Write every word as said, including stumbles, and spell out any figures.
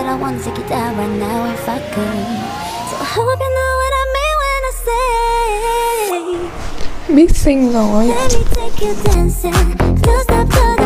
I wanna take you down right now if I could. So I hope you know what I mean when I say บิ๊กซิงร้อย let me take you dancing. Don't stop till